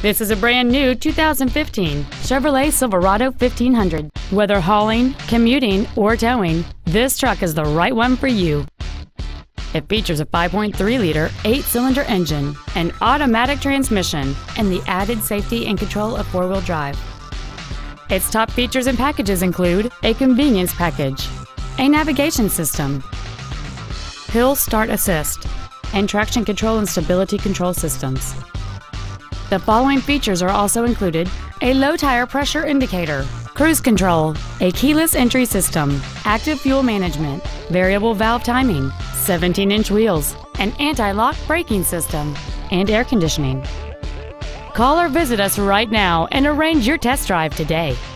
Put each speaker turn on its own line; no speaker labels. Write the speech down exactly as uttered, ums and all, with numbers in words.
This is a brand new two thousand fifteen Chevrolet Silverado fifteen hundred. Whether hauling, commuting, or towing, this truck is the right one for you. It features a five point three liter eight-cylinder engine, an automatic transmission, and the added safety and control of four-wheel drive. Its top features and packages include a convenience package, a navigation system, hill start assist, and traction control and stability control systems. The following features are also included: a low tire pressure indicator, cruise control, a keyless entry system, active fuel management, variable valve timing, seventeen inch wheels, an anti-lock braking system, and air conditioning. Call or visit us right now and arrange your test drive today.